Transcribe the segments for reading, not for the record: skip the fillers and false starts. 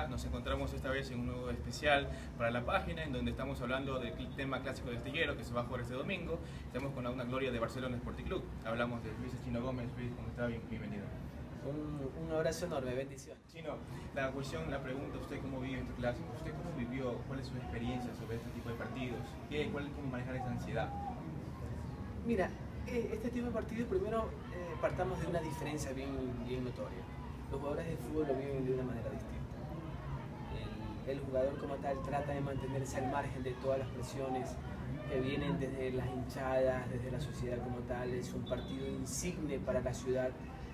Hola, nos encontramos esta vez en un nuevo especial para la página en donde estamos hablando del tema clásico de Astillero que se va a jugar este domingo. Estamos con una gloria de Barcelona Sporting Club. Hablamos de Luis Chino Gómez. Luis, ¿cómo está? Bienvenido. Un abrazo enorme, bendición. Chino, la pregunta, ¿usted cómo vive este clásico? ¿Usted cómo vivió? ¿Cuál es su experiencia sobre este tipo de partidos? ¿Cómo manejar esa ansiedad? Mira, este tipo de partidos, primero partamos de una diferencia bien notoria. Los jugadores de fútbol lo viven de una manera distinta. El jugador como tal trata de mantenerse al margen de todas las presiones que vienen desde las hinchadas, desde la sociedad como tal. Es un partido insigne para la ciudad.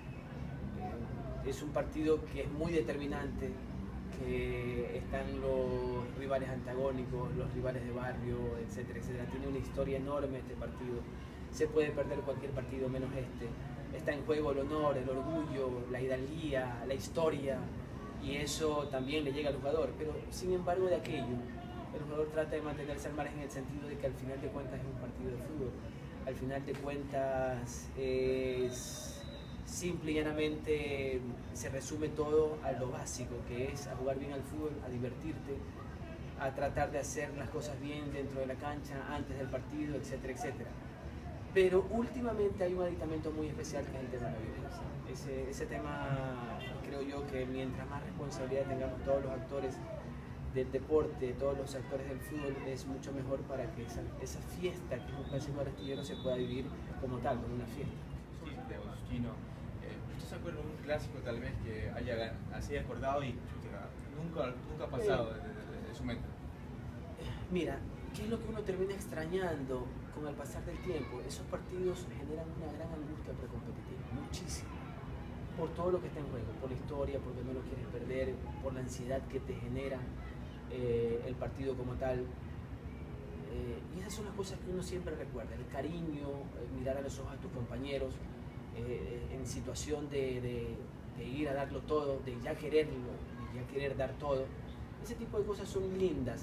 Es un partido que es muy determinante, que están los rivales antagónicos, los rivales de barrio, etcétera, etcétera. Tiene una historia enorme este partido. Se puede perder cualquier partido menos este. Está en juego el honor, el orgullo, la hidalguía, la historia, y eso también le llega al jugador. Pero sin embargo de aquello, el jugador trata de mantenerse al margen en el sentido de que al final de cuentas es un partido de fútbol. Al final de cuentas es simple y llanamente, se resume todo a lo básico, que es a jugar bien al fútbol, a divertirte, a tratar de hacer las cosas bien dentro de la cancha, antes del partido, etcétera, etcétera. Pero últimamente hay un aditamento muy especial que es el tema de la violencia. Ese tema, creo yo que mientras más responsabilidad tengamos todos los actores del deporte, todos los actores del fútbol, es mucho mejor para que esa fiesta que es un clásico de Astillero se pueda vivir como tal, como una fiesta. Sí, Chino, ¿usted se acuerda de un clásico tal vez que así acordado y nunca ha pasado de su mente? Mira, ¿qué es lo que uno termina extrañando con el pasar del tiempo? Esos partidos generan una gran angustia precompetitiva, muchísimo, por todo lo que está en juego, por la historia, porque no lo quieres perder, por la ansiedad que te genera el partido como tal. Y esas son las cosas que uno siempre recuerda, el cariño, mirar a los ojos a tus compañeros, en situación de ir a darlo todo, de ya quererlo, de ya querer dar todo. Ese tipo de cosas son lindas.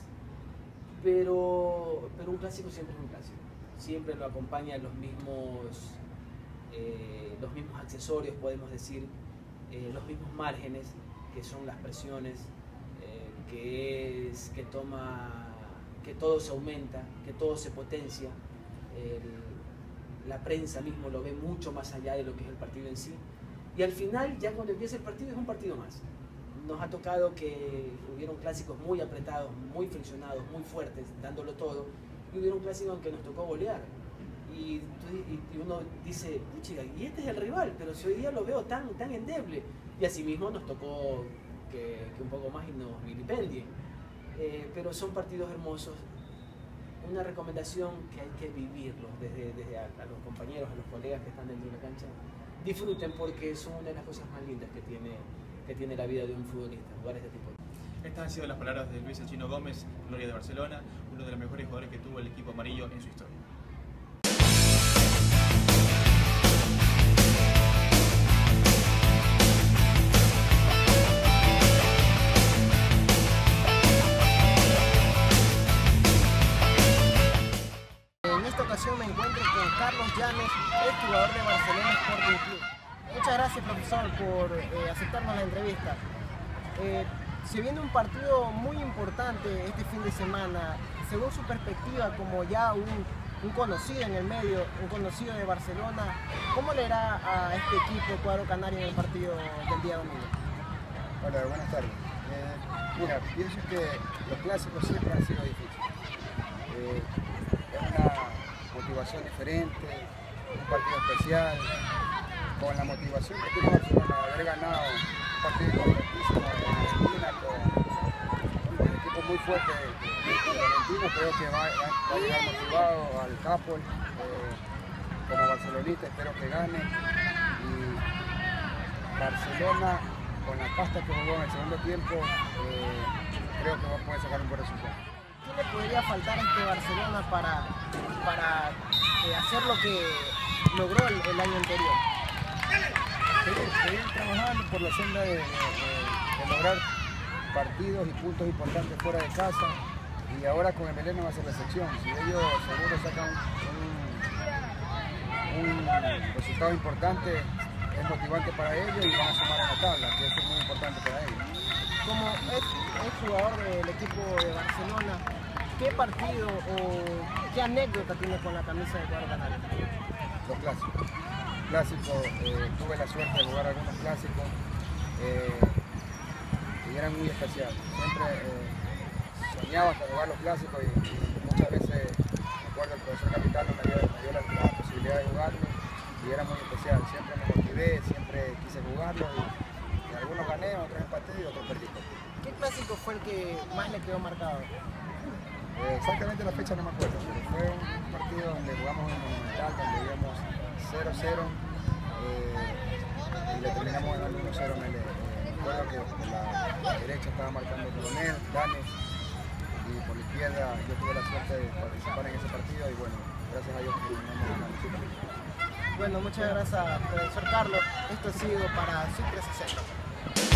Pero un clásico siempre es un clásico, siempre lo acompañan los mismos accesorios, podemos decir, los mismos márgenes, que son las presiones, que todo se aumenta, que todo se potencia, la prensa mismo lo ve mucho más allá de lo que es el partido en sí, y al final, ya cuando empieza el partido, es un partido más. Nos ha tocado que hubieron clásicos muy apretados, muy friccionados, muy fuertes, dándolo todo, y hubieron clásicos en que nos tocó golear. Y uno dice, chica, y este es el rival, pero si hoy día lo veo tan endeble. Y así mismo nos tocó que un poco más y nos vilipendien. Pero son partidos hermosos. Una recomendación que hay que vivirlos desde a los compañeros, a los colegas que están dentro de la cancha. Disfruten, porque son una de las cosas más lindas que tiene la vida de un futbolista, jugar este tipo. Estas han sido las palabras de Luis Chino Gómez, gloria de Barcelona, uno de los mejores jugadores que tuvo el equipo amarillo en su historia. En esta ocasión me encuentro con Carlos Llanes, el jugador de Barcelona Sporting Club. Muchas gracias, profesor, por aceptarnos la entrevista. Se viene un partido muy importante este fin de semana. Según su perspectiva, como ya un conocido en el medio, un conocido de Barcelona, ¿cómo le irá a este equipo cuadro canario en el partido del día domingo? Hola, buenas tardes. Mira, pienso que los clásicos siempre han sido difíciles. Es una motivación diferente, un partido especial, con la motivación que tiene Barcelona de haber ganado un partido importantísimo en Argentina con un equipo muy fuerte de argentino. Creo que va a llegar motivado al Capol. Como barcelonista espero que gane, y Barcelona, con la pasta que jugó en el segundo tiempo, creo que va a poder sacar un buen resultado. ¿Qué le podría faltar a este Barcelona para hacer lo que logró el año anterior? Seguir trabajando por la senda de lograr partidos y puntos importantes fuera de casa, y ahora con el Belén va a ser la sección. Si ellos seguro sacan un resultado importante, es motivante para ellos y van a sumar a la tabla, que eso es muy importante para ellos. como es jugador del equipo de Barcelona, ¿qué partido o qué anécdota tiene con la camisa de cuadro canario? Los clásicos. Tuve la suerte de jugar algunos clásicos y eran muy especiales. Siempre soñaba hasta jugar los clásicos y muchas veces, recuerdo, el profesor Capitano me dio la posibilidad de jugarlo y era muy especial. Siempre me motivé, siempre quise jugarlo y algunos gané, otros empaté y otros perdí. ¿Qué clásico fue el que más le quedó marcado? Exactamente la fecha no me acuerdo, pero fue un partido donde jugamos en Monumental, donde íbamos 0-0 y le terminamos ganando 1-0 en el recuerdo que por la derecha estaba marcando Coronel, Danes, y por la izquierda yo tuve la suerte de participar en ese partido y bueno, gracias a Dios terminamos ganando ese partido. Bueno, muchas gracias, profesor Carlos. Esto ha sido para Sweet 360.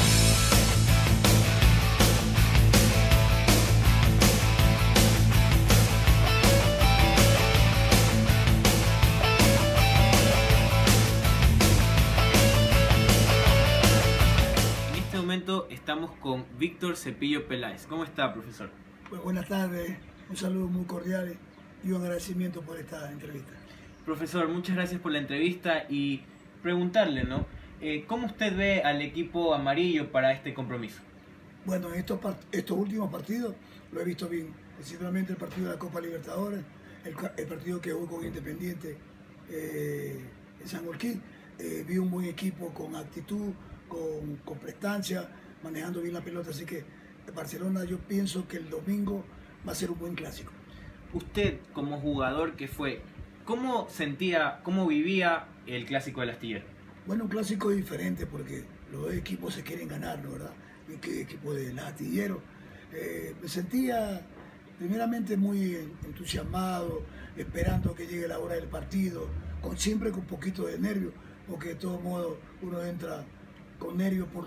Estamos con Víctor Cepillo Peláez. ¿Cómo está, profesor? Pues buenas tardes, un saludo muy cordial y un agradecimiento por esta entrevista. Profesor, muchas gracias por la entrevista y preguntarle, ¿no? ¿Cómo usted ve al equipo amarillo para este compromiso? Bueno, en estos últimos partidos lo he visto bien, principalmente el partido de la Copa Libertadores, el partido que jugó con Independiente en San Joaquín. Vi un buen equipo con actitud, con prestancia, manejando bien la pelota, así que Barcelona yo pienso que el domingo va a ser un buen clásico. Usted como jugador que fue, ¿cómo sentía, cómo vivía el clásico del Astillero? Bueno, un clásico diferente porque los dos equipos se quieren ganar, ¿no? ¿Verdad? Y que equipo del Astillero. Me sentía primeramente muy entusiasmado, esperando que llegue la hora del partido, siempre con un poquito de nervio, porque de todos modos uno entra con nervios por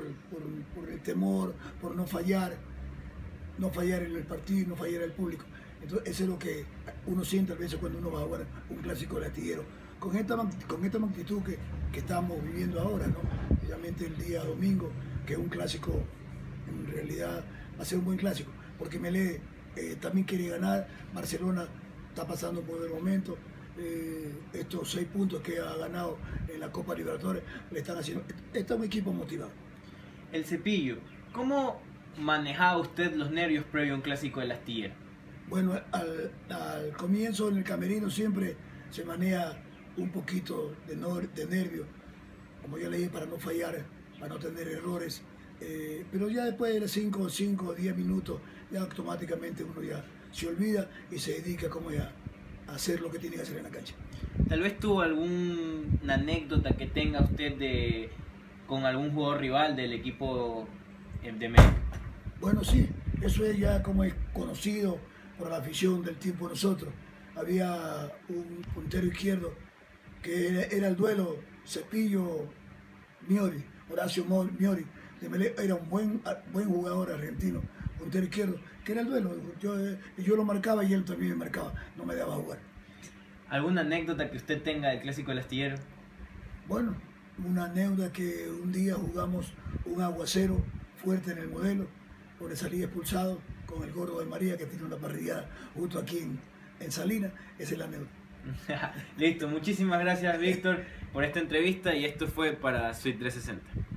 el temor, por no fallar en el partido, no fallar al público. Entonces eso es lo que uno siente a veces cuando uno va a jugar un clásico del Astillero. Con esta magnitud que estamos viviendo ahora, ¿no? Obviamente el día domingo, que es un clásico, en realidad va a ser un buen clásico, porque Melé también quiere ganar, Barcelona está pasando por el momento. Estos 6 puntos que ha ganado en la Copa Libertadores le están haciendo. Está un equipo motivado. El Cepillo, ¿cómo manejaba usted los nervios previo a un clásico del Astillero? Bueno, al comienzo en el camerino siempre se maneja un poquito de nervio, como ya le dije, para no fallar, para no tener errores. Pero ya después de 5 o 10 minutos, ya automáticamente uno ya se olvida y se dedica como ya hacer lo que tiene que hacer en la cancha. Tal vez tuvo alguna anécdota que tenga usted con algún jugador rival del equipo de México. Bueno, sí, eso es ya como es conocido por la afición del tiempo de nosotros. Había un puntero izquierdo que era el duelo Cepillo-Miori, Horacio Miori. Era un buen jugador argentino, puntero izquierdo, que era el duelo. Yo lo marcaba y él también me marcaba, no me daba jugar. ¿Alguna anécdota que usted tenga del clásico del Astillero? Bueno, una anécdota que un día jugamos un aguacero fuerte en el Modelo, donde salí expulsado con el Gordo de María, que tiene una parrillada justo aquí en Salinas. Esa es la anécdota. Listo, muchísimas gracias, Víctor, por esta entrevista, y esto fue para Sweet 360.